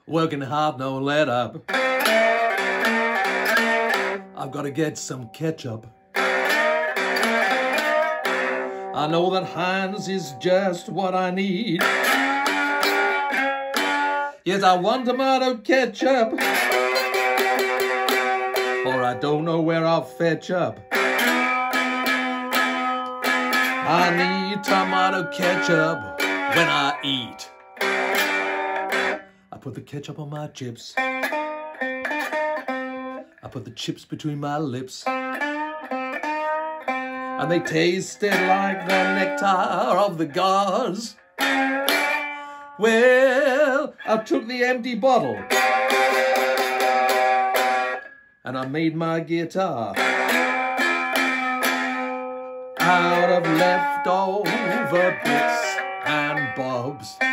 Working hard, no let up. I've got to get some ketchup. I know that Heinz is just what I need. Yes, I want tomato ketchup, or I don't know where I'll fetch up. I need tomato ketchup when I eat. I put the ketchup on my chips. I put the chips between my lips. And they tasted like the nectar of the gods. Well, I took the empty bottle and I made my guitar out of leftover bits and bobs.